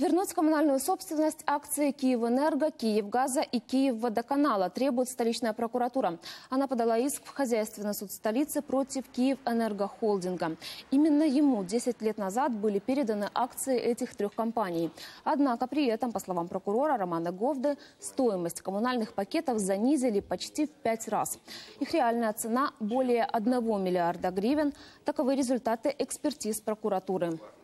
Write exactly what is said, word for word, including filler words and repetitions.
Вернуть коммунальную собственность акции «Киевэнерго», «Киевгаза» и «Киевводоканала» требует столичная прокуратура. Она подала иск в хозяйственный суд столицы против «Киевэнерго-холдинга». Именно ему десять лет назад были переданы акции этих трех компаний. Однако при этом, по словам прокурора Романа Говды, стоимость коммунальных пакетов занизили почти в пять раз. Их реальная цена более одного миллиарда гривен. Таковы результаты экспертиз прокуратуры.